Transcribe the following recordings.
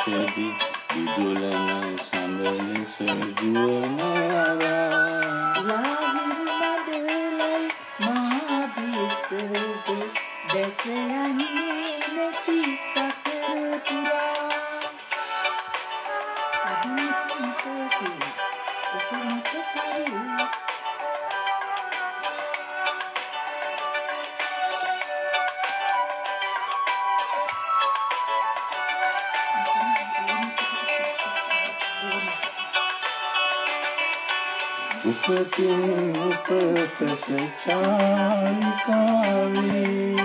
රැයකදී විදුලන සඳලෙස ගුවන අරා ලාහිරු මඩලයි මා දිසද දැස යන්නේ නැති සසර පුරා අදිනතුන්ට ඔබ මට තරුවකි උපතින් උපතට චාරිකාවේ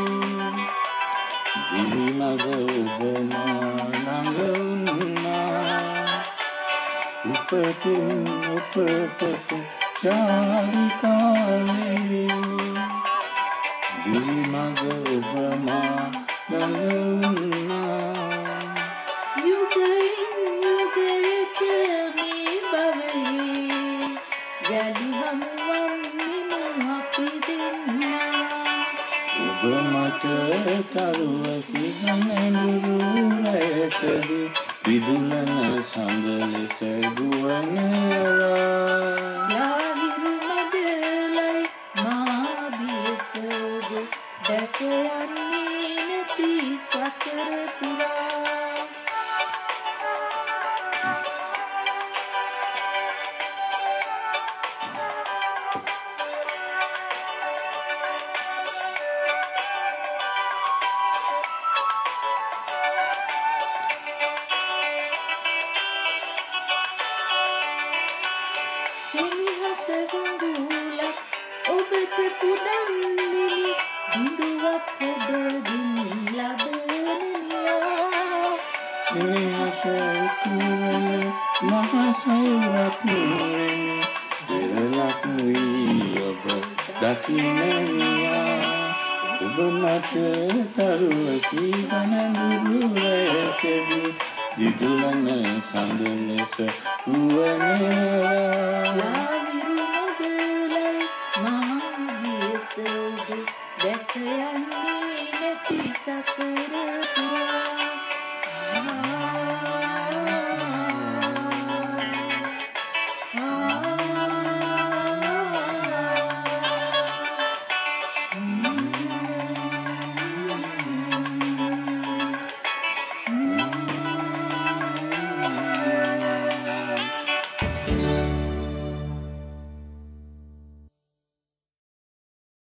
දිවිමග ඔබ මා ළඟ වුණා උපතින් උපතට චාරිකාවේ දිවිමග ඔබ මා ළඟ වුණා යුගයෙන් යුගයට මේ භවයේ යලි හමුවන්නෙමු අපි දෙන්නා ඔබ මට තරුවකි ගනඳුරු රැයකදී විදුලන සඳ ලෙස ගුවන ලාහිරු මඩලයි මා බියසද දැස යන්නේ නැති සසර පුරා සෙනෙහස ගඟුලක් ඔබට පුදන්නෙමි බිඳුවක් ඔබගින් ලබනනියා සෙනෙහස තුවන මහසයුරක් නුවන දෙරලක් වී ඔබ දකින්නනියා ඔබ මට තරුවකි ගනඳුරු රැයකදී විදුලන සඳ ලෙස ගුවන ලාහිරු මඩලයි මා බියසද දැස යන්නේ නැති සසර පුරා